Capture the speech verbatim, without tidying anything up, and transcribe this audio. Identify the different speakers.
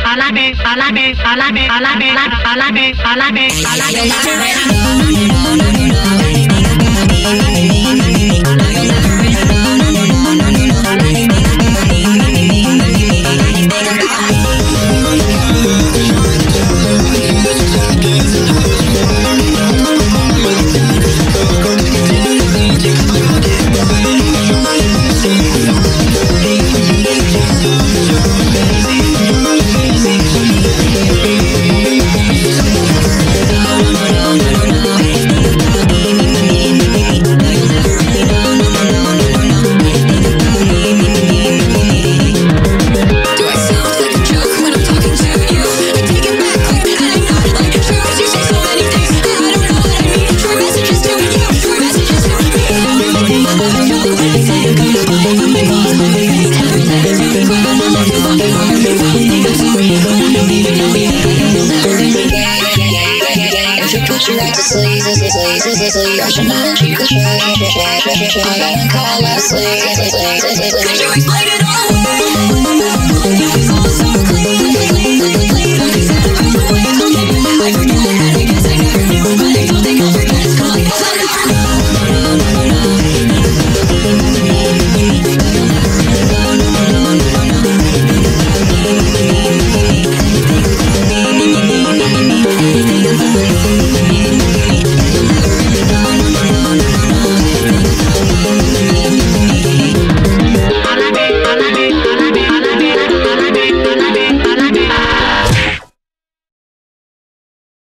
Speaker 1: alabi, alabi, alabi, alabi, alabi, alabi,
Speaker 2: you like to sleep, sleep, sleep, sleep, sleep. I should not cheat the trash, trash, trash, trash, trash. I gotta call us sleep, sleep, sleep, sleep. Could you explain it?